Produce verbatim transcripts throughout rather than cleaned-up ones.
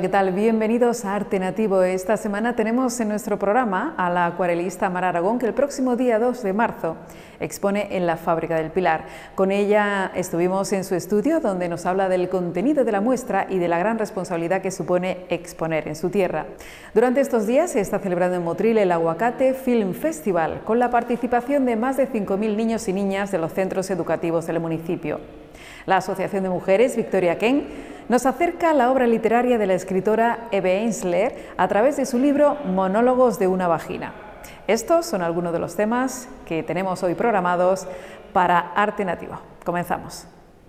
¿qué tal? Bienvenidos a Arte Nativo. Esta semana tenemos en nuestro programa a la acuarelista Mar Aragón, que el próximo día dos de marzo expone en la Fábrica del Pilar. Con ella estuvimos en su estudio, donde nos habla del contenido de la muestra y de la gran responsabilidad que supone exponer en su tierra. Durante estos días se está celebrando en Motril el Aguacate Film Festival, con la participación de más de cinco mil niños y niñas de los centros educativos del municipio. La Asociación de Mujeres Victoria Ken nos acerca a la obra literaria de la escritora Eve Ensler a través de su libro Monólogos de una vagina. Estos son algunos de los temas que tenemos hoy programados para Arte Nativo. Comenzamos.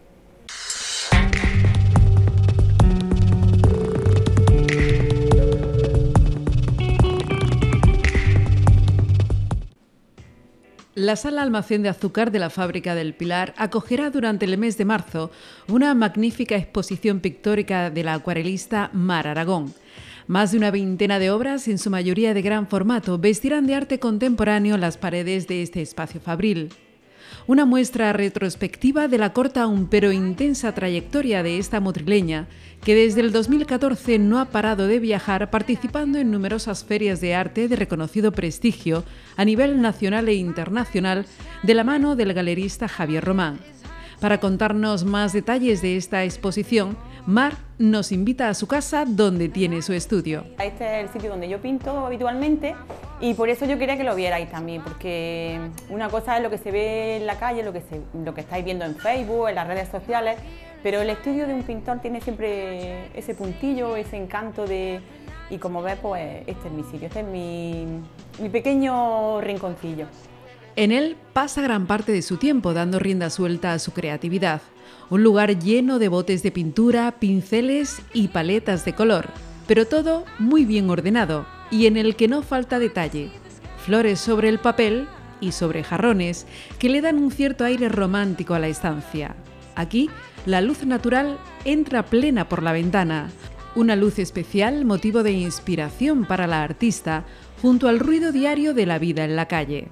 La Sala Almacén de Azúcar de la Fábrica del Pilar acogerá durante el mes de marzo una magnífica exposición pictórica de la acuarelista Mar Aragón. Más de una veintena de obras, en su mayoría de gran formato, vestirán de arte contemporáneo las paredes de este espacio fabril. Una muestra retrospectiva de la corta aún pero intensa trayectoria de esta motrileña, que desde el dos mil catorce no ha parado de viajar, participando en numerosas ferias de arte de reconocido prestigio a nivel nacional e internacional, de la mano del galerista Javier Román. Para contarnos más detalles de esta exposición, Mar nos invita a su casa, donde tiene su estudio. Este es el sitio donde yo pinto habitualmente y por eso yo quería que lo vierais también, porque una cosa es lo que se ve en la calle, lo que, se, lo que estáis viendo en Facebook, en las redes sociales, pero el estudio de un pintor tiene siempre ese puntillo, ese encanto de... Y como ves, pues este es mi sitio, este es mi, mi pequeño rinconcillo. En él pasa gran parte de su tiempo dando rienda suelta a su creatividad. Un lugar lleno de botes de pintura, pinceles y paletas de color, pero todo muy bien ordenado y en el que no falta detalle. Flores sobre el papel y sobre jarrones que le dan un cierto aire romántico a la estancia. Aquí, la luz natural entra plena por la ventana. Una luz especial, motivo de inspiración para la artista, junto al ruido diario de la vida en la calle.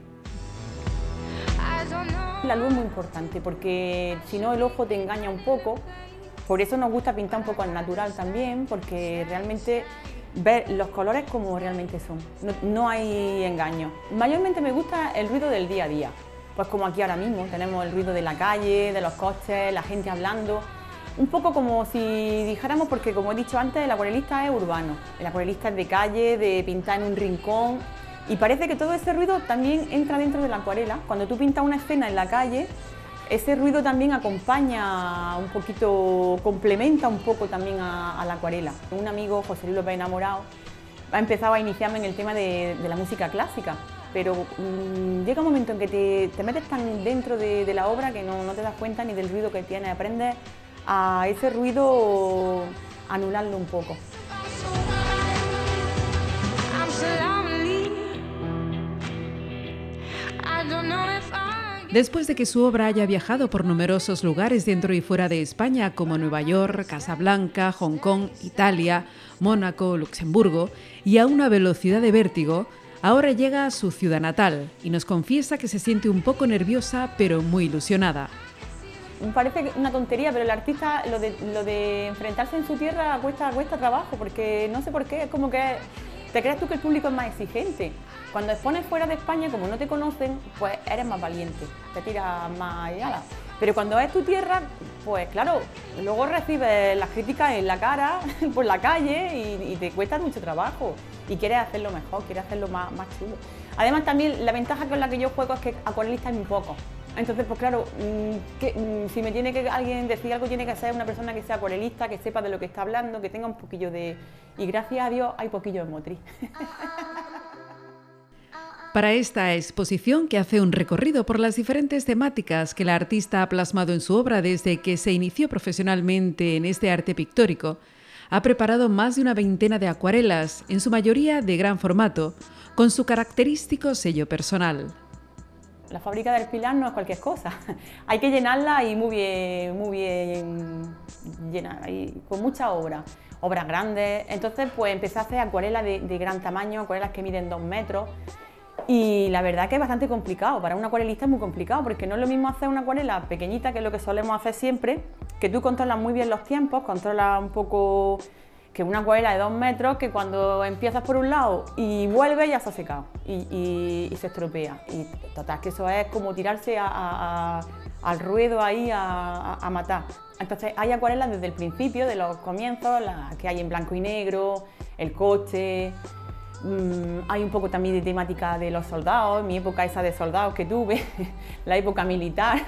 La luz es muy importante porque si no el ojo te engaña un poco, por eso nos gusta pintar un poco al natural también, porque realmente ver los colores como realmente son, no, no hay engaño. Mayormente me gusta el ruido del día a día, pues como aquí ahora mismo tenemos el ruido de la calle, de los coches, la gente hablando, un poco como si dijéramos, porque como he dicho antes, el acuarelista es urbano, el acuarelista es de calle, de pintar en un rincón. Y parece que todo ese ruido también entra dentro de la acuarela. Cuando tú pintas una escena en la calle, ese ruido también acompaña un poquito, complementa un poco también a, a la acuarela. Un amigo, José Luis López Enamorado, ha empezado a iniciarme en el tema de, de la música clásica, pero mmm, llega un momento en que te, te metes tan dentro de, de la obra que no, no te das cuenta ni del ruido que tiene, aprendes a ese ruido anularlo un poco. Después de que su obra haya viajado por numerosos lugares dentro y fuera de España, como Nueva York, Casablanca, Hong Kong, Italia, Mónaco, Luxemburgo, y a una velocidad de vértigo, ahora llega a su ciudad natal y nos confiesa que se siente un poco nerviosa, pero muy ilusionada. Parece una tontería, pero el artista, lo de, lo de enfrentarse en su tierra cuesta, cuesta trabajo, porque no sé por qué, es como que te crees tú que el público es más exigente. Cuando expones fuera de España, como no te conocen, pues eres más valiente, te tiras más allá. Pero cuando es tu tierra, pues claro, luego recibes las críticas en la cara, por la calle, y, y te cuesta mucho trabajo. Y quieres hacerlo mejor, quieres hacerlo más, más chulo. Además también la ventaja con la que yo juego es que acuarelistas es muy poco. Entonces, pues claro, que, si me tiene que alguien decir algo, tiene que ser una persona que sea acuarelista, que sepa de lo que está hablando, que tenga un poquillo de... Y gracias a Dios hay poquillo en Motril. Para esta exposición, que hace un recorrido por las diferentes temáticas que la artista ha plasmado en su obra desde que se inició profesionalmente en este arte pictórico, ha preparado más de una veintena de acuarelas, en su mayoría de gran formato, con su característico sello personal. La Fábrica del Pilar no es cualquier cosa, hay que llenarla y muy bien, muy bien llena, y con mucha obra, obras grandes. Entonces pues empecé a hacer acuarelas de, de gran tamaño, acuarelas que miden dos metros. Y la verdad que es bastante complicado, para un acuarelista es muy complicado, porque no es lo mismo hacer una acuarela pequeñita, que es lo que solemos hacer siempre, que tú controlas muy bien los tiempos, controlas un poco que una acuarela de dos metros que cuando empiezas por un lado y vuelves ya se ha secado y, y, y se estropea. Y total, que eso es como tirarse a, a, a, al ruedo ahí a, a, a matar. Entonces hay acuarelas desde el principio, de los comienzos, las que hay en blanco y negro, el coche, mmm, hay un poco también de temática de los soldados, mi época esa de soldados que tuve, la época militar.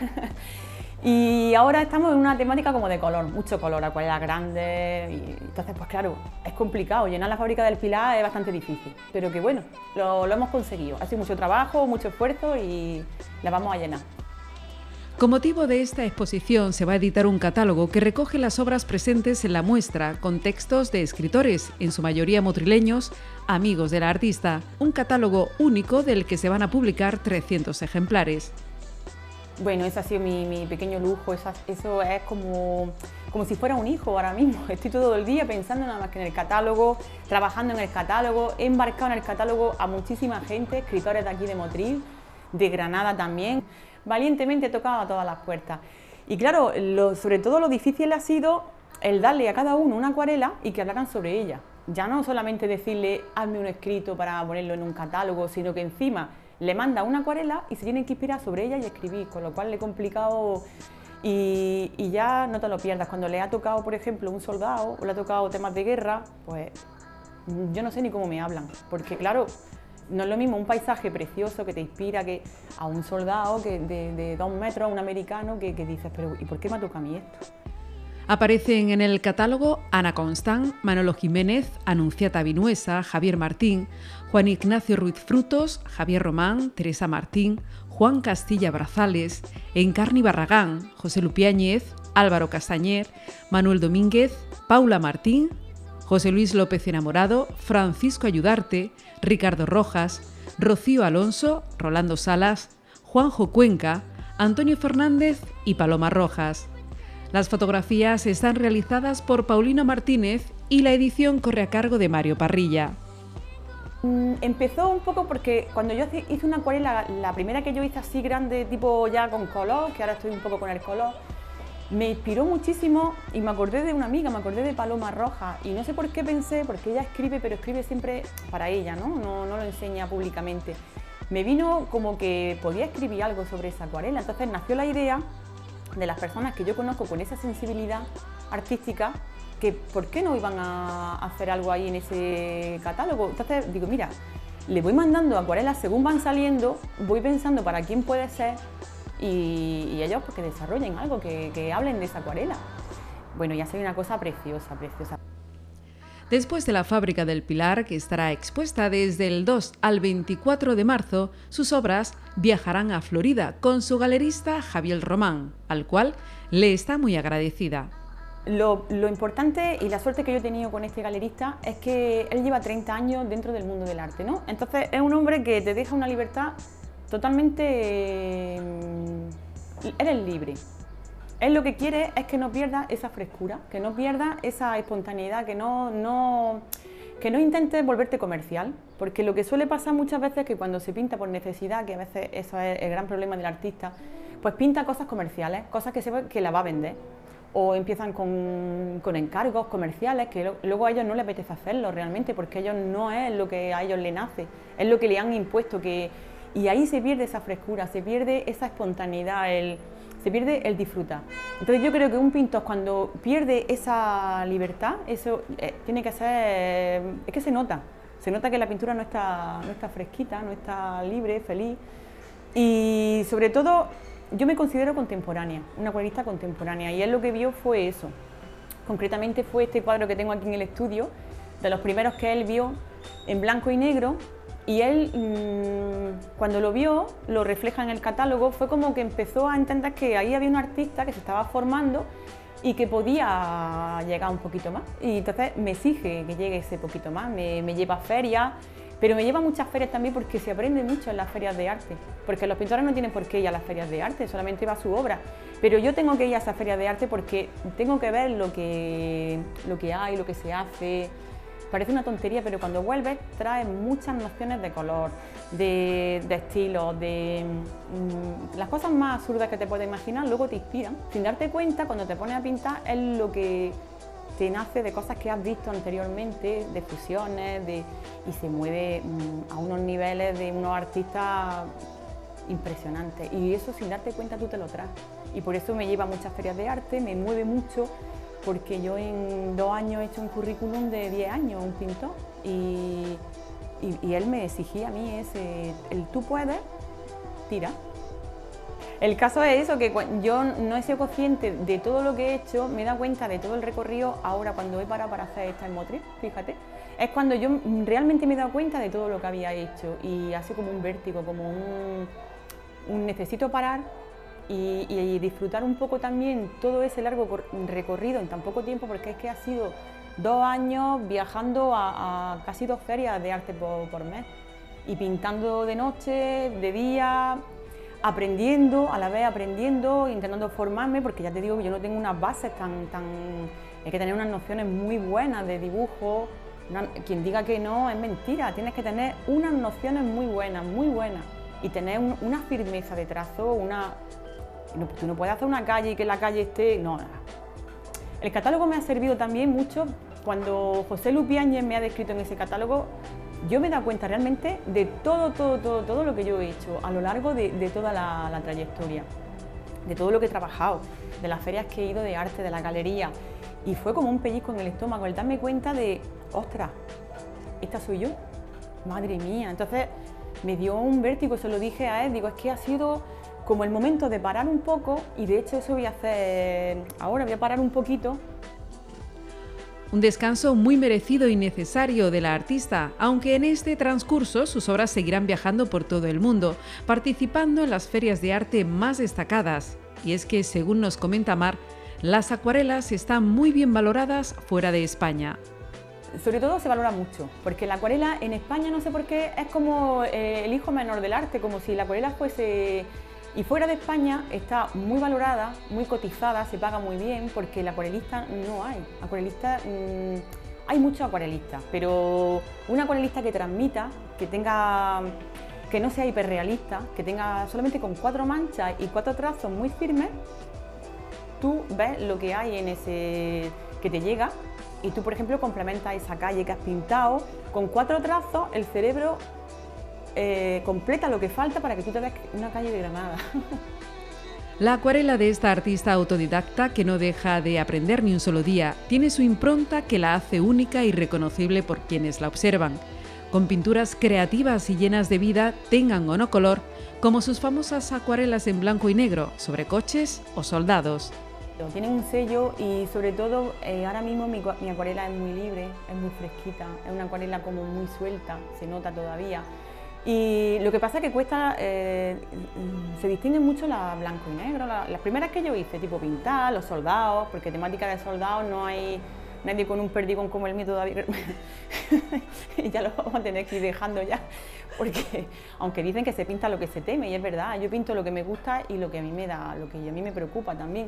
Y ahora estamos en una temática como de color, mucho color, acuarelas grandes, y entonces pues claro, es complicado, llenar la fábrica del Pilar es bastante difícil, pero que bueno, lo, lo hemos conseguido, ha sido mucho trabajo, mucho esfuerzo y la vamos a llenar. Con motivo de esta exposición se va a editar un catálogo que recoge las obras presentes en la muestra con textos de escritores, en su mayoría motrileños, amigos de la artista, un catálogo único del que se van a publicar trescientos ejemplares. Bueno, ese ha sido mi, mi pequeño lujo, eso, eso es como, como si fuera un hijo ahora mismo. Estoy todo el día pensando nada más que en el catálogo, trabajando en el catálogo, he embarcado en el catálogo a muchísima gente, escritores de aquí de Motril, de Granada también. Valientemente he tocado a todas las puertas. Y claro, lo, sobre todo lo difícil ha sido el darle a cada uno una acuarela y que hablaran sobre ella. Ya no solamente decirle, hazme un escrito para ponerlo en un catálogo, sino que encima le manda una acuarela y se tienen que inspirar sobre ella y escribir, con lo cual le he complicado y, y ya no te lo pierdas. Cuando le ha tocado, por ejemplo, un soldado o le ha tocado temas de guerra, pues yo no sé ni cómo me hablan, porque claro, no es lo mismo un paisaje precioso que te inspira que a un soldado que de, de dos metros, un americano, que, que dices, pero ¿y por qué me toca a mí esto? Aparecen en el catálogo Ana Constant, Manolo Jiménez, Anunciata Vinuesa, Javier Martín, Juan Ignacio Ruiz Frutos, Javier Román, Teresa Martín, Juan Castilla Brazales, Encarni Barragán, José Lupiáñez, Álvaro Castañer, Manuel Domínguez, Paula Martín, José Luis López Enamorado, Francisco Ayudarte, Ricardo Rojas, Rocío Alonso, Rolando Salas, Juanjo Cuenca, Antonio Fernández y Paloma Rojas. Las fotografías están realizadas por Paulino Martínez y la edición corre a cargo de Mario Parrilla. Empezó un poco porque cuando yo hice una acuarela, la primera que yo hice así grande, tipo ya con color, que ahora estoy un poco con el color, me inspiró muchísimo y me acordé de una amiga, me acordé de Paloma Rojas y no sé por qué pensé, porque ella escribe, pero escribe siempre para ella, ¿no? No, no lo enseña públicamente. Me vino como que podía escribir algo sobre esa acuarela, entonces nació la idea de las personas que yo conozco con esa sensibilidad artística, que por qué no iban a hacer algo ahí en ese catálogo. Entonces digo, mira, le voy mandando acuarelas según van saliendo, voy pensando para quién puede ser y, y ellos pues, que desarrollen algo, que, que hablen de esa acuarela. Bueno, ya soy una cosa preciosa, preciosa. Después de la Fábrica del Pilar, que estará expuesta desde el dos al veinticuatro de marzo, sus obras viajarán a Florida con su galerista Javier Román, al cual le está muy agradecida. Lo, lo importante y la suerte que yo he tenido con este galerista es que él lleva treinta años dentro del mundo del arte, ¿no? Entonces es un hombre que te deja una libertad totalmente... Eres libre. Él lo que quiere es que no pierdas esa frescura, que no pierdas esa espontaneidad, que no, no, que no intentes volverte comercial, porque lo que suele pasar muchas veces es que cuando se pinta por necesidad, que a veces eso es el gran problema del artista, pues pinta cosas comerciales, cosas que sepa que la va a vender, o empiezan con, con encargos comerciales que lo, luego a ellos no les apetece hacerlo realmente, porque ellos no es lo que a ellos les nace, es lo que le han impuesto, que, y ahí se pierde esa frescura, se pierde esa espontaneidad, el... se pierde el disfrutar. Entonces yo creo que un pintor cuando pierde esa libertad, eso eh, tiene que ser, es que se nota, se nota que la pintura no está, no está fresquita, no está libre, feliz y sobre todo yo me considero contemporánea, una acuarelista contemporánea y él lo que vio fue eso, concretamente fue este cuadro que tengo aquí en el estudio, de los primeros que él vio en blanco y negro. Y él, mmm, cuando lo vio, lo refleja en el catálogo, fue como que empezó a entender que ahí había un artista que se estaba formando y que podía llegar un poquito más. Y entonces me exige que llegue ese poquito más, me, me lleva a ferias, pero me lleva a muchas ferias también porque se aprende mucho en las ferias de arte. Porque los pintores no tienen por qué ir a las ferias de arte, solamente va su obra. Pero yo tengo que ir a esas ferias de arte porque tengo que ver lo que, lo que hay, lo que se hace. Parece una tontería, pero cuando vuelves traes muchas nociones de color, de, de estilo, de mmm, las cosas más absurdas que te puedes imaginar, luego te inspiran. Sin darte cuenta, cuando te pones a pintar, es lo que, te nace de cosas que has visto anteriormente, de fusiones, de, y se mueve mmm, a unos niveles de unos artistas impresionantes. Y eso sin darte cuenta tú te lo traes. Y por eso me lleva a muchas ferias de arte, me mueve mucho, porque yo en dos años he hecho un currículum de diez años, un pintor, y, y, y él me exigía a mí ese, el tú puedes, tira. El caso es eso, que yo no he sido consciente de todo lo que he hecho, me he dado cuenta de todo el recorrido ahora cuando he parado para hacer esta emotriz, fíjate, es cuando yo realmente me he dado cuenta de todo lo que había hecho y ha sido como un vértigo, como un, un necesito parar y, y disfrutar un poco también todo ese largo recorrido en tan poco tiempo, porque es que ha sido dos años viajando a, a casi dos ferias de arte por, por mes y pintando de noche, de día, aprendiendo, a la vez aprendiendo, intentando formarme, porque ya te digo que yo no tengo unas bases tan... tan hay que tener unas nociones muy buenas de dibujo, una, quien diga que no es mentira, tienes que tener unas nociones muy buenas, muy buenas, y tener un, una firmeza de trazo, una... No, tú no puedes hacer una calle y que la calle esté... No, no. El catálogo me ha servido también mucho, cuando José Lupiáñez me ha descrito en ese catálogo, yo me he dado cuenta realmente de todo, todo, todo, todo lo que yo he hecho a lo largo de, de toda la, la trayectoria, de todo lo que he trabajado, de las ferias que he ido de arte, de la galería, y fue como un pellizco en el estómago, el darme cuenta de, ostras, esta soy yo, madre mía. Entonces me dio un vértigo, se lo dije a él, digo, es que ha sido como el momento de parar un poco, y de hecho eso voy a hacer ahora, voy a parar un poquito. Un descanso muy merecido y necesario de la artista, aunque en este transcurso sus obras seguirán viajando por todo el mundo, participando en las ferias de arte más destacadas. Y es que, según nos comenta Mar, las acuarelas están muy bien valoradas fuera de España. Sobre todo se valora mucho, porque la acuarela en España, no sé por qué, es como eh, el hijo menor del arte, como si la acuarela fuese... Y fuera de España está muy valorada, muy cotizada, se paga muy bien, porque la acuarelista no hay. Acuarelista, mmm, hay muchos acuarelistas, pero un acuarelista que transmita, que tenga, que no sea hiperrealista, que tenga solamente con cuatro manchas y cuatro trazos muy firmes, tú ves lo que hay en ese que te llega, y tú, por ejemplo, complementas esa calle que has pintado con cuatro trazos, el cerebro Eh, completa lo que falta para que tú te veas una calle de Granada. La acuarela de esta artista autodidacta, que no deja de aprender ni un solo día, tiene su impronta que la hace única y reconocible por quienes la observan. Con pinturas creativas y llenas de vida, tengan o no color, como sus famosas acuarelas en blanco y negro, sobre coches o soldados. Tiene un sello y sobre todo eh, ahora mismo mi, mi acuarela es muy libre, es muy fresquita, es una acuarela como muy suelta, se nota todavía. Y lo que pasa es que cuesta, eh, se distinguen mucho la blanco y negro, la, las primeras que yo hice, tipo pintar, los soldados, porque temática de soldados no hay nadie con un perdigón como el mío todavía, y ya lo vamos a tener que ir dejando ya, porque aunque dicen que se pinta lo que se teme, y es verdad, yo pinto lo que me gusta y lo que a mí me da, lo que a mí me preocupa también.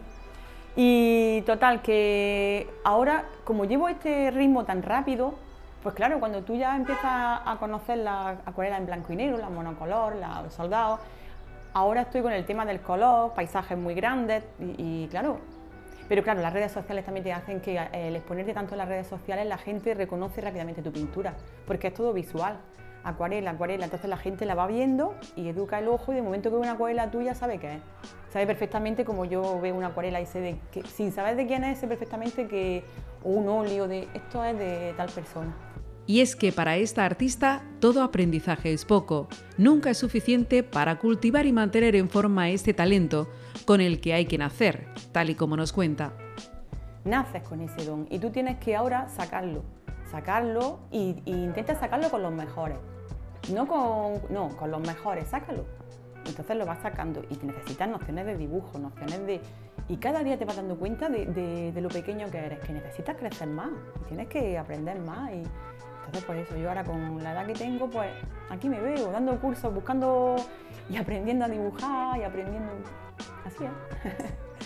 Y total, que ahora, como llevo este ritmo tan rápido, pues claro, cuando tú ya empiezas a conocer la acuarela en blanco y negro, la monocolor, la, los soldados, ahora estoy con el tema del color, paisajes muy grandes y, y claro, pero claro, las redes sociales también te hacen que el exponerte tanto en las redes sociales, la gente reconoce rápidamente tu pintura, porque es todo visual, acuarela, acuarela, entonces la gente la va viendo y educa el ojo y de momento que ve una acuarela tuya sabe qué es, sabe perfectamente como yo veo una acuarela y sé de que, sin saber de quién es, sé perfectamente que o un óleo de esto es de tal persona. Y es que para esta artista todo aprendizaje es poco, nunca es suficiente para cultivar y mantener en forma este talento con el que hay que nacer, tal y como nos cuenta. Naces con ese don y tú tienes que ahora sacarlo, sacarlo y, y intenta sacarlo con los mejores, no con, no, con los mejores, sácalo. Entonces lo vas sacando y necesitas nociones de dibujo, nociones de... Y cada día te vas dando cuenta de, de, de lo pequeño que eres, que necesitas crecer más, y tienes que aprender más. Y entonces por eso yo ahora con la edad que tengo, pues aquí me veo, dando cursos, buscando y aprendiendo a dibujar y aprendiendo... Así es.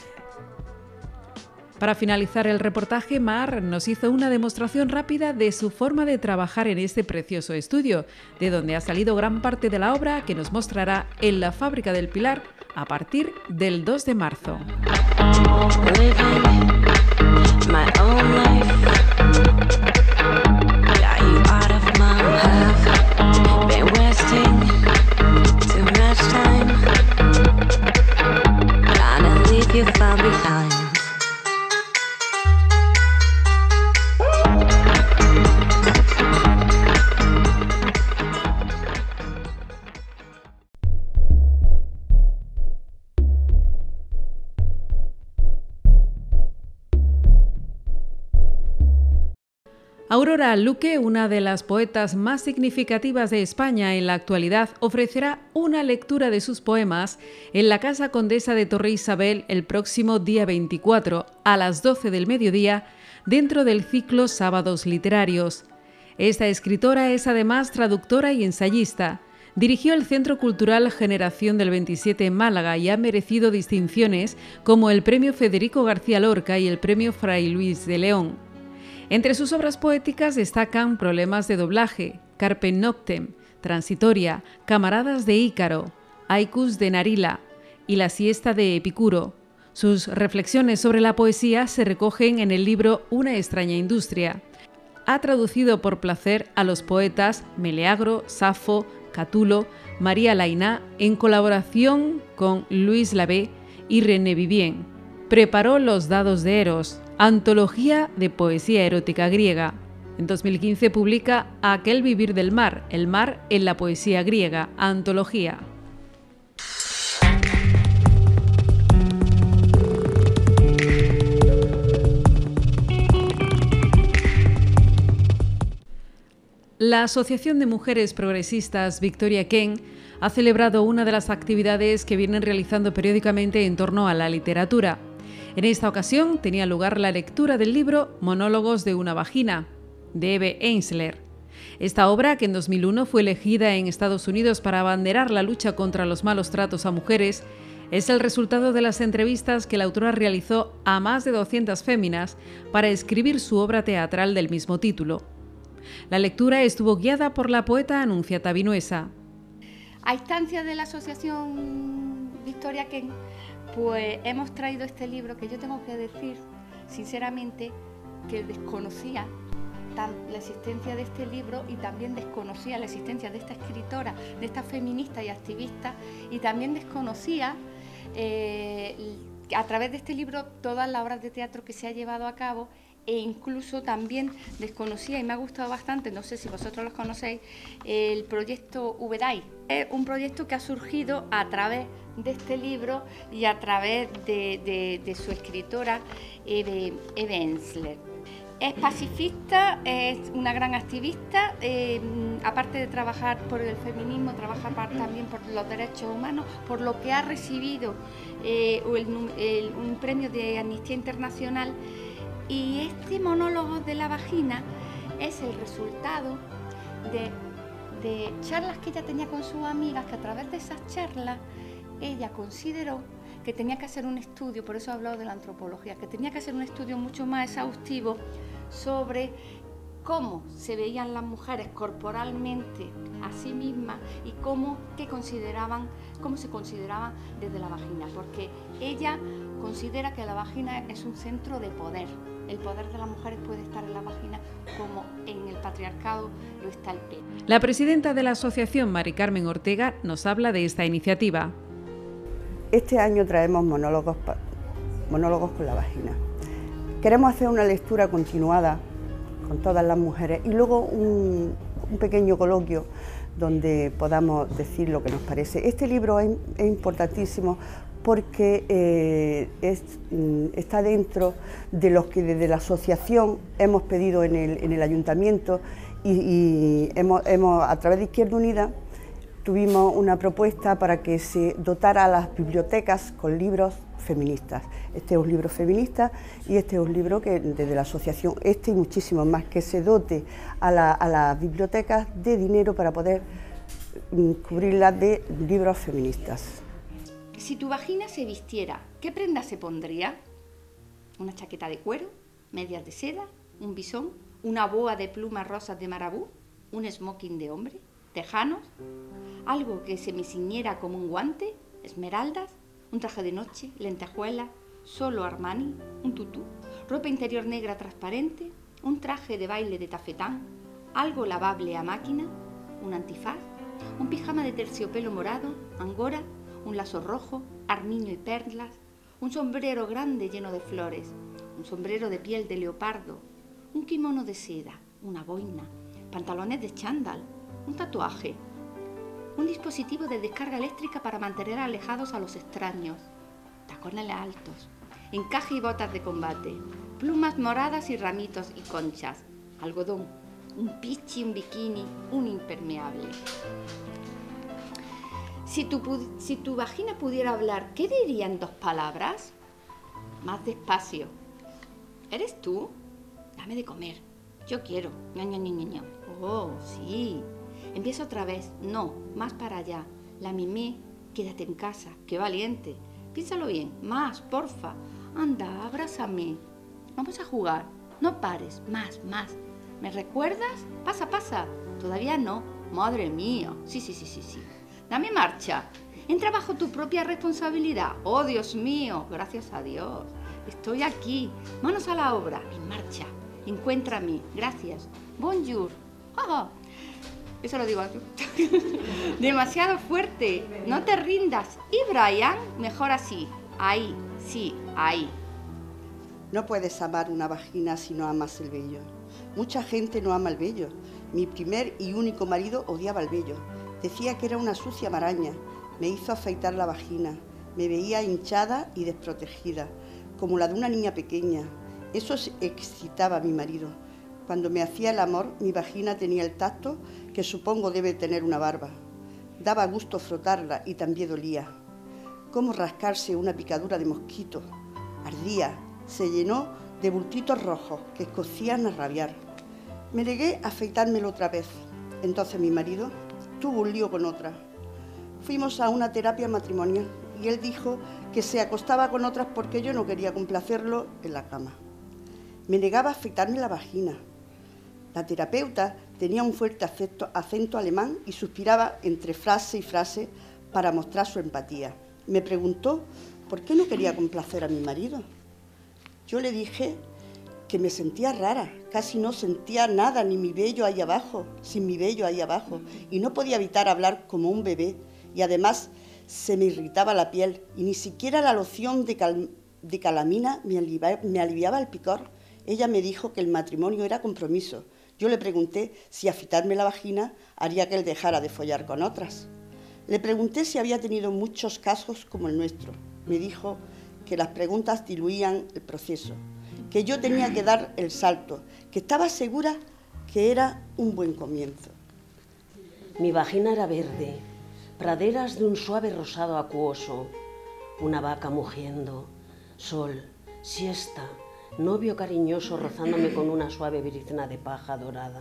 Para finalizar el reportaje, Mar nos hizo una demostración rápida de su forma de trabajar en este precioso estudio, de donde ha salido gran parte de la obra que nos mostrará en la Fábrica del Pilar a partir del dos de marzo. my own life. Got you out of my path. Been wasting too much time. Trying to leave you far behind. Aurora Luque, una de las poetas más significativas de España en la actualidad, ofrecerá una lectura de sus poemas en la Casa Condesa de Torre Isabel el próximo día veinticuatro a las doce del mediodía dentro del ciclo Sábados Literarios. Esta escritora es además traductora y ensayista. Dirigió el Centro Cultural Generación del veintisiete en Málaga y ha merecido distinciones como el Premio Federico García Lorca y el Premio Fray Luis de León. Entre sus obras poéticas destacan Problemas de doblaje, Carpe Noctem, Transitoria, Camaradas de Ícaro, Haikus de Narila y La siesta de Epicuro. Sus reflexiones sobre la poesía se recogen en el libro Una extraña industria. Ha traducido por placer a los poetas Meleagro, Safo, Catulo, María Lainá, en colaboración con Luis Labé y René Vivien. Preparó Los dados de Eros, antología de poesía erótica griega. En dos mil quince publica Aquel vivir del mar, el mar en la poesía griega, antología. La Asociación de Mujeres Progresistas Victoria Kent ha celebrado una de las actividades que vienen realizando periódicamente en torno a la literatura. En esta ocasión tenía lugar la lectura del libro Monólogos de una vagina, de Eve Ensler. Esta obra, que en dos mil uno fue elegida en Estados Unidos para abanderar la lucha contra los malos tratos a mujeres, es el resultado de las entrevistas que la autora realizó a más de doscientas féminas para escribir su obra teatral del mismo título. La lectura estuvo guiada por la poeta Anunciata Vinuesa. A instancias de la Asociación Victoria Kent, pues hemos traído este libro que yo tengo que decir, sinceramente, que desconocía la existencia de este libro y también desconocía la existencia de esta escritora, de esta feminista y activista, y también desconocía eh, a través de este libro todas las obras de teatro que se ha llevado a cabo, e incluso también desconocía, y me ha gustado bastante, no sé si vosotros los conocéis, el proyecto V D A I. Es un proyecto que ha surgido a través de este libro y a través de, de, de su escritora Eve, Eve Ensler. Es pacifista, es una gran activista, eh, aparte de trabajar por el feminismo, trabaja también por los derechos humanos, por lo que ha recibido eh, el, el, un premio de Amnistía Internacional. Y este monólogo de la vagina es el resultado de, de charlas que ella tenía con sus amigas, que a través de esas charlas ella consideró que tenía que hacer un estudio, por eso he hablado de la antropología, que tenía que hacer un estudio mucho más exhaustivo sobre cómo se veían las mujeres corporalmente a sí mismas y cómo, qué consideraban, cómo se consideraban desde la vagina, porque ella considera que la vagina es un centro de poder. El poder de las mujeres puede estar en la vagina como en el patriarcado lo está el pene. La presidenta de la asociación, Mari Carmen Ortega, nos habla de esta iniciativa. Este año traemos monólogos, monólogos con la vagina. Queremos hacer una lectura continuada con todas las mujeres y luego un, un pequeño coloquio donde podamos decir lo que nos parece. Este libro es, es importantísimo porque eh, es, está dentro de los que desde la asociación hemos pedido en el, en el ayuntamiento y, y hemos, hemos, a través de Izquierda Unida tuvimos una propuesta para que se dotara a las bibliotecas con libros feministas. Este es un libro feminista y este es un libro que desde la asociación, este y muchísimos más, que se dote a, la, a las bibliotecas de dinero para poder mm, cubrirlas de libros feministas. Si tu vagina se vistiera, ¿qué prenda se pondría? ¿Una chaqueta de cuero? ¿Medias de seda? ¿Un bisón? ¿Una boa de plumas rosas de marabú? ¿Un smoking de hombre? ¿Tejanos? ¿Algo que se me ciñera como un guante? ¿Esmeraldas? ¿Un traje de noche? ¿Lentejuelas? ¿Solo Armani? ¿Un tutú? ropa interior negra transparente, un traje de baile de tafetán, algo lavable a máquina, un antifaz, un pijama de terciopelo morado, angora, un lazo rojo, armiño y perlas, un sombrero grande lleno de flores, un sombrero de piel de leopardo, un kimono de seda, una boina, pantalones de chándal, un tatuaje, un dispositivo de descarga eléctrica para mantener alejados a los extraños, tacones altos, encaje y botas de combate, plumas moradas y ramitos y conchas, algodón, un pichi, un bikini, un impermeable. Si tu, si tu vagina pudiera hablar, ¿qué diría en dos palabras? Más despacio. ¿Eres tú? Dame de comer. Yo quiero. Ña, ña, ña, ña, ña. Oh, sí. Empieza otra vez. No, más para allá. La mimé, quédate en casa. Qué valiente. Piénsalo bien. Más, porfa. Anda, abrázame. Vamos a jugar. No pares. Más, más. ¿Me recuerdas? Pasa, pasa. Todavía no. Madre mía. Sí, sí, sí, sí, sí. Dame marcha. Entra bajo tu propia responsabilidad. Oh, Dios mío. Gracias a Dios. Estoy aquí. Manos a la obra. En marcha. Encuéntrame. Gracias. Bonjour. Oh, eso lo digo yo. Demasiado fuerte. No te rindas. Y Brian, mejor así. Ahí. Sí, ahí. No puedes amar una vagina si no amas el vello. Mucha gente no ama el vello. Mi primer y único marido odiaba el vello. Decía que era una sucia maraña. Me hizo afeitar la vagina. Me veía hinchada y desprotegida, como la de una niña pequeña. Eso excitaba a mi marido. Cuando me hacía el amor, mi vagina tenía el tacto que supongo debe tener una barba. Daba gusto frotarla y también dolía. Como rascarse una picadura de mosquito. Ardía. Se llenó de bultitos rojos que escocían a rabiar. Me negué a afeitármelo otra vez. Entonces mi marido tuvo un lío con otra. Fuimos a una terapia matrimonial y él dijo que se acostaba con otras porque yo no quería complacerlo en la cama. Me negaba a afeitarme la vagina. La terapeuta tenía un fuerte acento, acento alemán y suspiraba entre frase y frase para mostrar su empatía. Me preguntó por qué no quería complacer a mi marido. Yo le dije que me sentía rara, casi no sentía nada, ni mi vello ahí abajo, sin mi vello ahí abajo, y no podía evitar hablar como un bebé, y además se me irritaba la piel, y ni siquiera la loción de, cal, de calamina me aliviaba, me aliviaba el picor. Ella me dijo que el matrimonio era compromiso. Yo le pregunté si afeitarme la vagina haría que él dejara de follar con otras. Le pregunté si había tenido muchos casos como el nuestro. Me dijo que las preguntas diluían el proceso, que yo tenía que dar el salto, que estaba segura que era un buen comienzo. Mi vagina era verde, praderas de un suave rosado acuoso, una vaca mugiendo, sol, siesta, novio cariñoso rozándome con una suave brizna de paja dorada.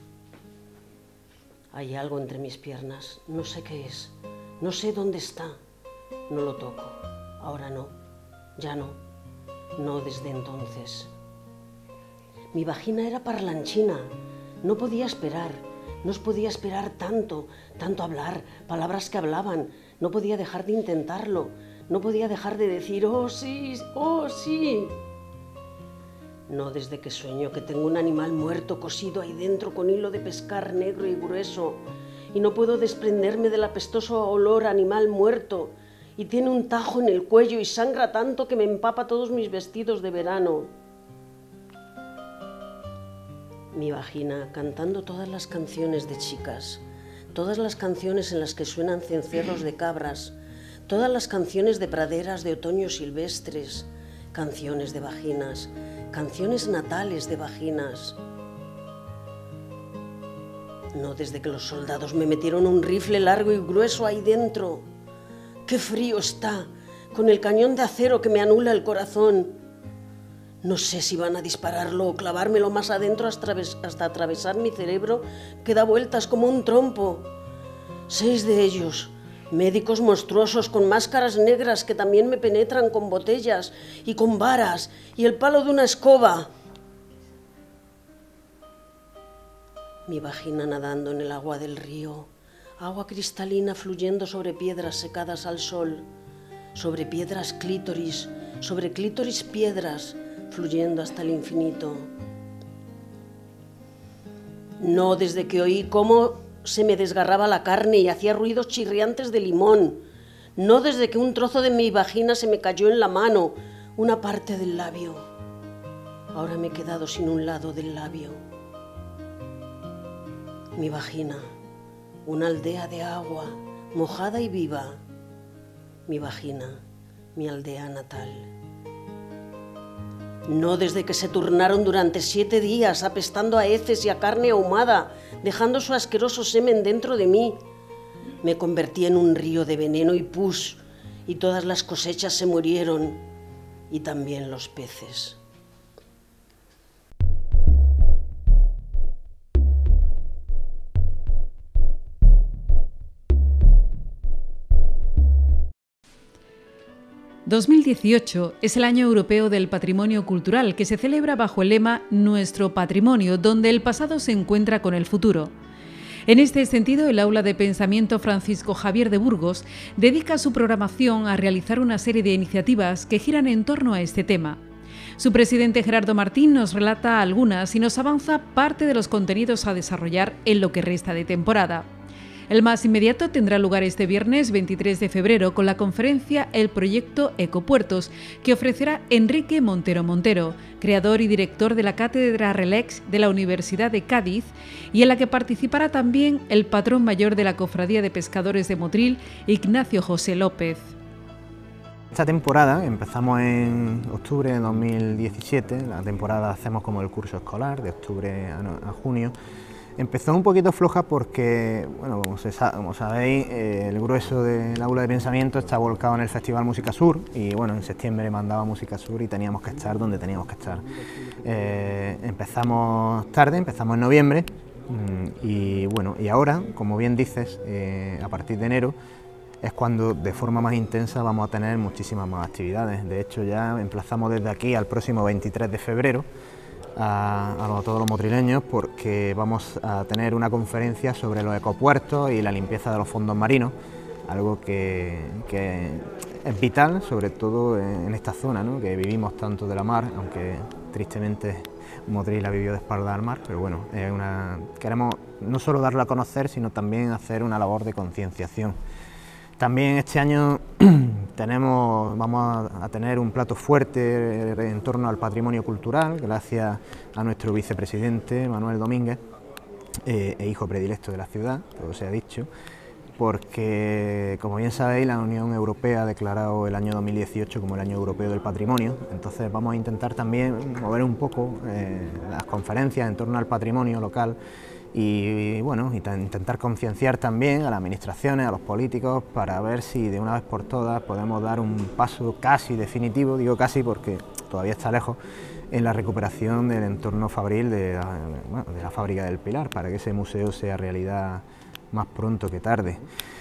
Hay algo entre mis piernas, no sé qué es, no sé dónde está, no lo toco, ahora no, ya no, no desde entonces. Mi vagina era parlanchina, no podía esperar, no podía esperar tanto, tanto hablar, palabras que hablaban, no podía dejar de intentarlo, no podía dejar de decir, oh sí, oh sí. No desde que sueño que tengo un animal muerto cosido ahí dentro con hilo de pescar negro y grueso y no puedo desprenderme del apestoso olor a animal muerto y tiene un tajo en el cuello y sangra tanto que me empapa todos mis vestidos de verano. Mi vagina cantando todas las canciones de chicas, todas las canciones en las que suenan cencerros de cabras, todas las canciones de praderas de otoño silvestres, canciones de vaginas, canciones natales de vaginas. No desde que los soldados me metieron un rifle largo y grueso ahí dentro. ¡Qué frío está! Con el cañón de acero que me anula el corazón. No sé si van a dispararlo o clavármelo más adentro hasta, hasta atravesar mi cerebro que da vueltas como un trompo. Seis de ellos, médicos monstruosos con máscaras negras que también me penetran con botellas y con varas y el palo de una escoba. Mi vagina nadando en el agua del río, agua cristalina fluyendo sobre piedras secadas al sol, sobre piedras clítoris, sobre clítoris piedras, fluyendo hasta el infinito. No desde que oí cómo se me desgarraba la carne y hacía ruidos chirriantes de limón. No desde que un trozo de mi vagina se me cayó en la mano, una parte del labio. Ahora me he quedado sin un lado del labio. Mi vagina, una aldea de agua, mojada y viva. Mi vagina, mi aldea natal. No desde que se turnaron durante siete días, apestando a heces y a carne ahumada, dejando su asqueroso semen dentro de mí. Me convertí en un río de veneno y pus, y todas las cosechas se murieron, y también los peces. dos mil dieciocho es el Año Europeo del Patrimonio Cultural, que se celebra bajo el lema Nuestro Patrimonio, donde el pasado se encuentra con el futuro. En este sentido, el Aula de Pensamiento Francisco Javier de Burgos dedica su programación a realizar una serie de iniciativas que giran en torno a este tema. Su presidente Gerardo Martín nos relata algunas y nos avanza parte de los contenidos a desarrollar en lo que resta de temporada. El más inmediato tendrá lugar este viernes veintitrés de febrero con la conferencia El Proyecto Ecopuertos, que ofrecerá Enrique Montero Montero, creador y director de la Cátedra Relex de la Universidad de Cádiz, y en la que participará también el patrón mayor de la Cofradía de Pescadores de Motril, Ignacio José López. Esta temporada empezamos en octubre de dos mil diecisiete, la temporada hacemos como el curso escolar, de octubre a junio. Empezó un poquito floja porque, bueno, como, se, como sabéis, eh, el grueso del Aula de Pensamiento está volcado en el Festival Música Sur y, bueno, en septiembre mandaba Música Sur y teníamos que estar donde teníamos que estar. Eh, empezamos tarde, empezamos en noviembre y, bueno, y ahora, como bien dices, eh, a partir de enero es cuando de forma más intensa vamos a tener muchísimas más actividades. De hecho, ya emplazamos desde aquí al próximo veintitrés de febrero A, a todos los motrileños, porque vamos a tener una conferencia sobre los ecopuertos y la limpieza de los fondos marinos, algo que, que es vital, sobre todo en, en esta zona, ¿no?, que vivimos tanto de la mar, aunque tristemente Motril ha vivido de espalda al mar, pero bueno, es una, queremos no solo darlo a conocer, sino también hacer una labor de concienciación. También este año tenemos, vamos a tener un plato fuerte en torno al patrimonio cultural, gracias a nuestro vicepresidente Manuel Domínguez, eh, e hijo predilecto de la ciudad, todo se ha dicho, porque, como bien sabéis, la Unión Europea ha declarado el año dos mil dieciocho como el Año Europeo del Patrimonio. Entonces vamos a intentar también mover un poco eh, las conferencias en torno al patrimonio local y, y bueno, intentar concienciar también a las administraciones, a los políticos, para ver si de una vez por todas podemos dar un paso casi definitivo, digo casi porque todavía está lejos, en la recuperación del entorno fabril de la, bueno, de la fábrica del Pilar, para que ese museo sea realidad más pronto que tarde.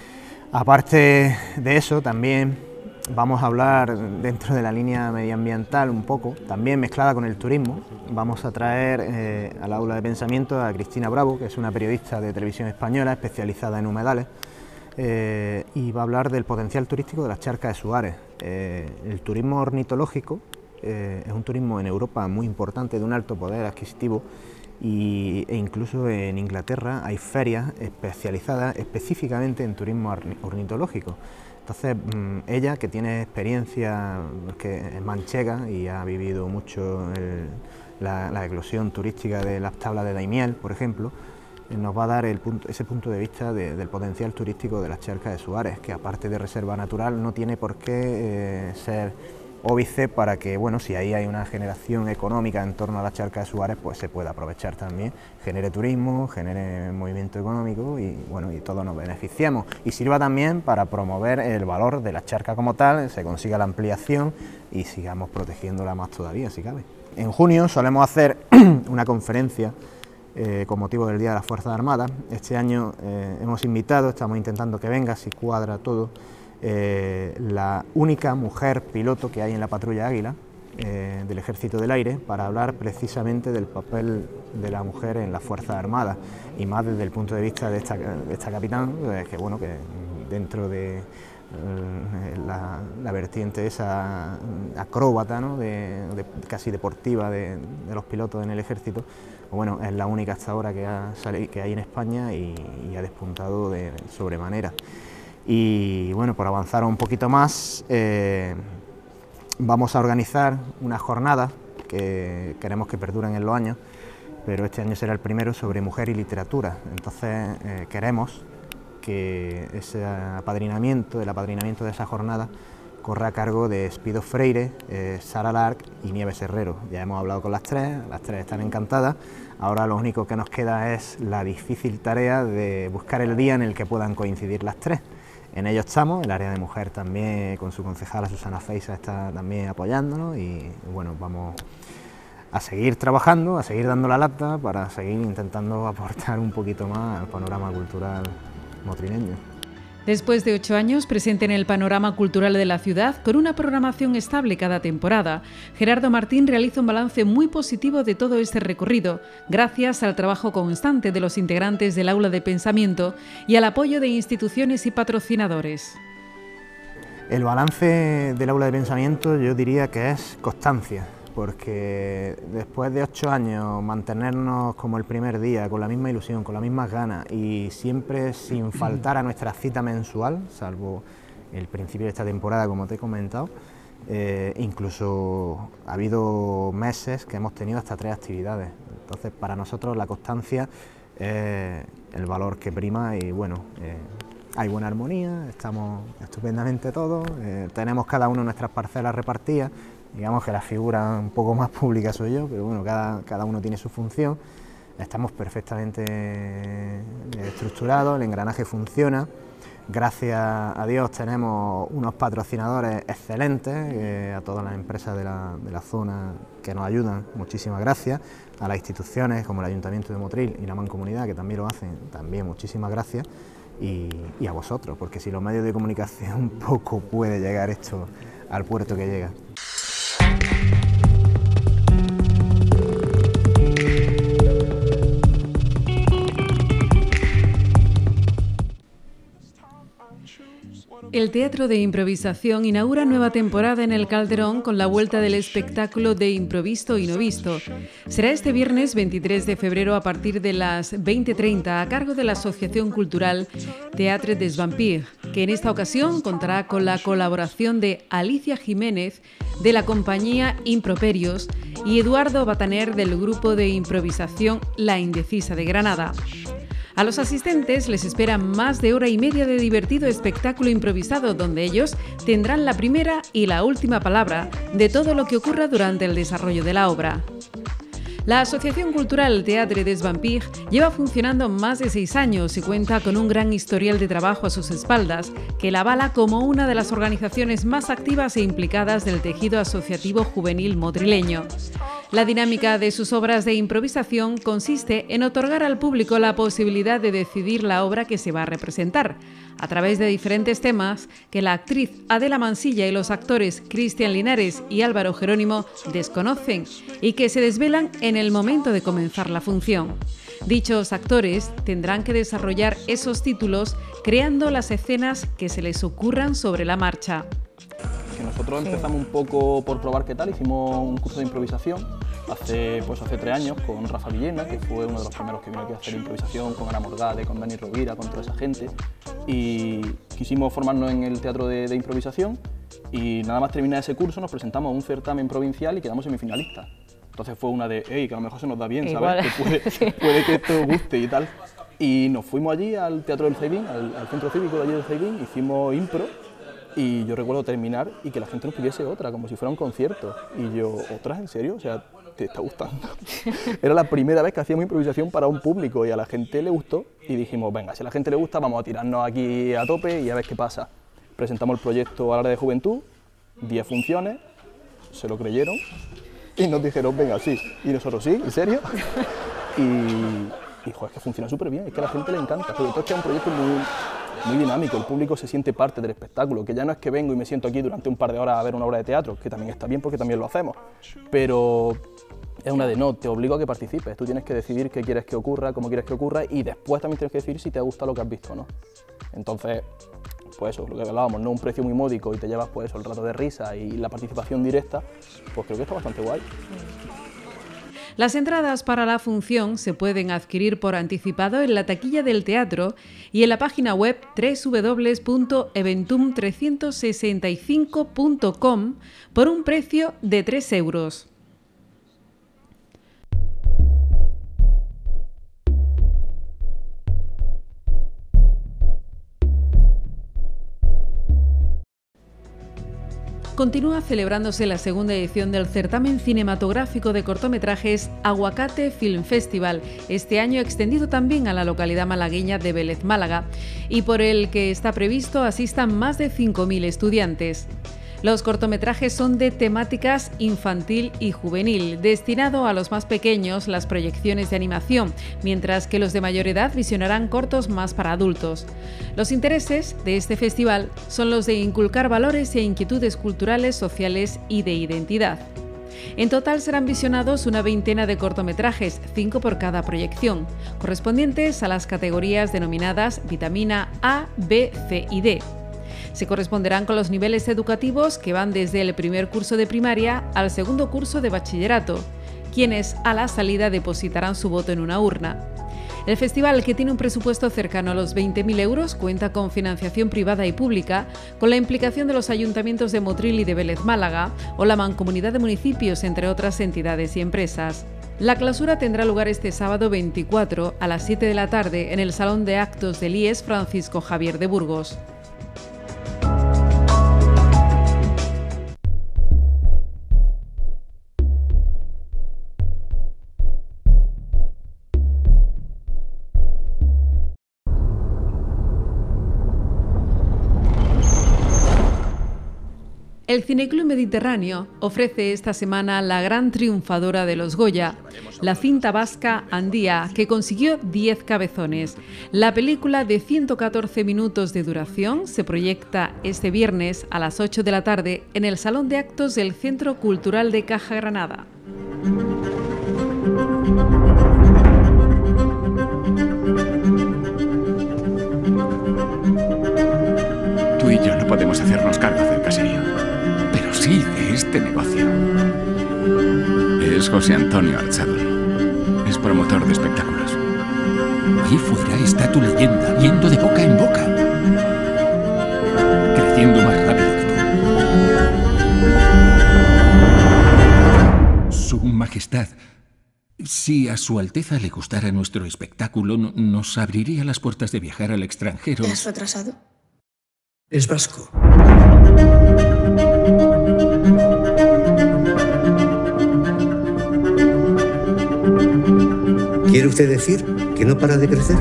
Aparte de eso, también vamos a hablar dentro de la línea medioambiental un poco, también mezclada con el turismo. Vamos a traer eh, al Aula de Pensamiento a Cristina Bravo, que es una periodista de televisión española especializada en humedales, eh, y va a hablar del potencial turístico de las charcas de Suárez. Eh, el turismo ornitológico eh, es un turismo en Europa muy importante, de un alto poder adquisitivo, y, e incluso en Inglaterra hay ferias especializadas específicamente en turismo ornitológico. Entonces, ella, que tiene experiencia, que es manchega y ha vivido mucho el, la, la eclosión turística de las tablas de Daimiel, por ejemplo, nos va a dar el punto, ese punto de vista de, del potencial turístico de las charcas de Suárez, que aparte de reserva natural no tiene por qué eh, ser óbice para que, bueno, si ahí hay una generación económica en torno a la charca de Suárez, pues se pueda aprovechar también, genere turismo, genere movimiento económico y, bueno, y todos nos beneficiamos. Y sirva también para promover el valor de la charca como tal, se consiga la ampliación y sigamos protegiéndola más todavía, si cabe. En junio solemos hacer una conferencia eh, con motivo del Día de las Fuerzas Armadas. Este año eh, hemos invitado, estamos intentando que venga, si cuadra todo, Eh, la única mujer piloto que hay en la patrulla Águila eh, del Ejército del Aire, para hablar precisamente del papel de la mujer en las Fuerzas Armadas y más desde el punto de vista de esta, de esta capitán, eh, que bueno, que dentro de, eh, la, la vertiente esa acróbata, ¿no? de, de, casi deportiva de, de los pilotos en el ejército. Bueno, es la única hasta ahora que, ha salido, que hay en España y, y ha despuntado de sobremanera. Y bueno, por avanzar un poquito más, eh, vamos a organizar una jornada que queremos que perduren en los años, pero este año será el primero, sobre mujer y literatura. Entonces eh, queremos que ese apadrinamiento, el apadrinamiento de esa jornada corre a cargo de Espido Freire, eh, Sara Lark y Nieves Herrero. Ya hemos hablado con las tres, las tres están encantadas. Ahora lo único que nos queda es la difícil tarea de buscar el día en el que puedan coincidir las tres. En ello estamos, el área de mujer también, con su concejala Susana Feisa, está también apoyándonos y bueno, vamos a seguir trabajando, a seguir dando la lata para seguir intentando aportar un poquito más al panorama cultural motrileño. Después de ocho años presente en el panorama cultural de la ciudad, con una programación estable cada temporada, Gerardo Martín realiza un balance muy positivo de todo este recorrido, gracias al trabajo constante de los integrantes del Aula de Pensamiento y al apoyo de instituciones y patrocinadores. El balance del Aula de Pensamiento yo diría que es constancia, porque después de ocho años mantenernos como el primer día, con la misma ilusión, con las mismas ganas y siempre sin faltar a nuestra cita mensual, salvo el principio de esta temporada, como te he comentado, eh, incluso ha habido meses que hemos tenido hasta tres actividades. Entonces, para nosotros la constancia es el valor que prima y bueno, eh, hay buena armonía, estamos estupendamente todos, eh, tenemos cada uno nuestras parcelas repartidas. Digamos que la figura un poco más pública soy yo, pero bueno, cada, cada uno tiene su función. Estamos perfectamente estructurados, el engranaje funciona. Gracias a Dios tenemos unos patrocinadores excelentes, eh, a todas las empresas de la, de la zona que nos ayudan, muchísimas gracias. A las instituciones como el Ayuntamiento de Motril y la Mancomunidad, que también lo hacen, también muchísimas gracias. Y, y a vosotros, porque si los medios de comunicación poco puede llegar esto al puerto que llega. El Teatro de Improvisación inaugura nueva temporada en el Calderón con la vuelta del espectáculo de Improvisto y No Visto. Será este viernes veintitrés de febrero a partir de las veinte treinta a cargo de la Asociación Cultural Teatre des Vampires, que en esta ocasión contará con la colaboración de Alicia Jiménez de la compañía Improperios y Eduardo Bataner del grupo de improvisación La Indecisa de Granada. A los asistentes les espera más de hora y media de divertido espectáculo improvisado donde ellos tendrán la primera y la última palabra de todo lo que ocurra durante el desarrollo de la obra. La Asociación Cultural Teatre des Vampires lleva funcionando más de seis años y cuenta con un gran historial de trabajo a sus espaldas, que la avala como una de las organizaciones más activas e implicadas del tejido asociativo juvenil motrileño. La dinámica de sus obras de improvisación consiste en otorgar al público la posibilidad de decidir la obra que se va a representar, a través de diferentes temas que la actriz Adela Mansilla y los actores Cristian Linares y Álvaro Jerónimo desconocen y que se desvelan en el momento de comenzar la función. Dichos actores tendrán que desarrollar esos títulos creando las escenas que se les ocurran sobre la marcha. Que nosotros empezamos un poco por probar qué tal, hicimos un curso de improvisación hace, pues hace tres años con Rafa Villena, que fue uno de los primeros que vino aquí a hacer improvisación, con Ana Morgade, con Dani Rovira, con toda esa gente, y quisimos formarnos en el teatro de, de improvisación y nada más terminar ese curso nos presentamos a un certamen provincial y quedamos semifinalistas. Entonces fue una de, hey, que a lo mejor se nos da bien, ¿sabes? Que puede, sí. puede que esto guste y tal. Y nos fuimos allí al Teatro del Zaidín, al, al centro cívico de allí del Zaidín, hicimos impro. Y yo recuerdo terminar y que la gente nos pidiese otra, como si fuera un concierto. Y yo, ¿otras en serio? O sea, ¿te está gustando? Era la primera vez que hacíamos improvisación para un público y a la gente le gustó. Y dijimos, venga, si a la gente le gusta, vamos a tirarnos aquí a tope y a ver qué pasa. Presentamos el proyecto al área de juventud, diez funciones, se lo creyeron y nos dijeron, venga, sí. Y nosotros, ¿sí? ¿En serio? Y, y joder, es que funciona súper bien, es que a la gente le encanta. Sobre todo es que es un proyecto muy... muy dinámico, el público se siente parte del espectáculo, que ya no es que vengo y me siento aquí durante un par de horas a ver una obra de teatro, que también está bien porque también lo hacemos, pero es una de no, te obligo a que participes, tú tienes que decidir qué quieres que ocurra, cómo quieres que ocurra y después también tienes que decidir si te gusta lo que has visto o no. Entonces, pues eso, lo que hablábamos, ¿no? Un precio muy módico y te llevas pues eso, el rato de risa y la participación directa, pues creo que está bastante guay. Las entradas para la función se pueden adquirir por anticipado en la taquilla del teatro y en la página web doble u doble u doble u punto eventum trescientos sesenta y cinco punto com por un precio de tres euros. Continúa celebrándose la segunda edición del certamen cinematográfico de cortometrajes Aguacate Film Festival, este año extendido también a la localidad malagueña de Vélez, Málaga, y por el que está previsto asistan más de cinco mil estudiantes. Los cortometrajes son de temáticas infantil y juvenil, destinado a los más pequeños las proyecciones de animación, mientras que los de mayor edad visionarán cortos más para adultos. Los intereses de este festival son los de inculcar valores e inquietudes culturales, sociales y de identidad. En total serán visionados una veintena de cortometrajes, cinco por cada proyección, correspondientes a las categorías denominadas vitamina A, B, C y D. Se corresponderán con los niveles educativos que van desde el primer curso de primaria al segundo curso de bachillerato, quienes a la salida depositarán su voto en una urna. El festival, que tiene un presupuesto cercano a los veinte mil euros, cuenta con financiación privada y pública, con la implicación de los ayuntamientos de Motril y de Vélez, Málaga, o la Mancomunidad de Municipios, entre otras entidades y empresas. La clausura tendrá lugar este sábado veinticuatro a las siete de la tarde en el Salón de Actos del I E S Francisco Javier de Burgos. El Cineclub Mediterráneo ofrece esta semana la gran triunfadora de los Goya, la cinta vasca Andía, que consiguió diez cabezones. La película de ciento catorce minutos de duración se proyecta este viernes a las ocho de la tarde en el Salón de Actos del Centro Cultural de Caja Granada. Tú y yo no podemos hacernos cargo del caserío, pero sí de este negocio. Es José Antonio Archador. Es promotor de espectáculos. Ahí fuera está tu leyenda, yendo de boca en boca. Creciendo más rápido que tú. Su Majestad, si a Su Alteza le gustara nuestro espectáculo, nos abriría las puertas de viajar al extranjero. ¿Te has retrasado? Es vasco. ¿Quiere usted decir que no para de crecer?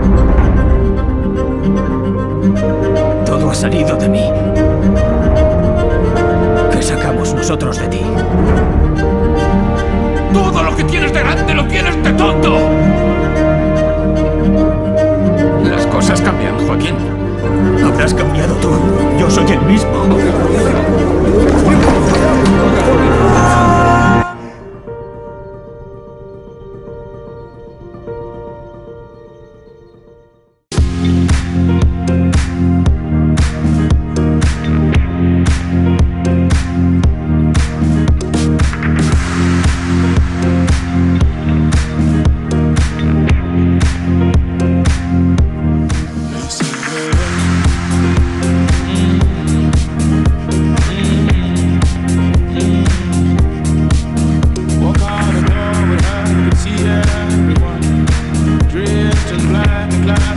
Todo ha salido de mí. ¿Qué sacamos nosotros de ti? Todo lo que tienes de grande lo tienes de tonto. Las cosas cambian, Joaquín. Habrás cambiado tú. Yo soy el mismo. Drift and blind, blind.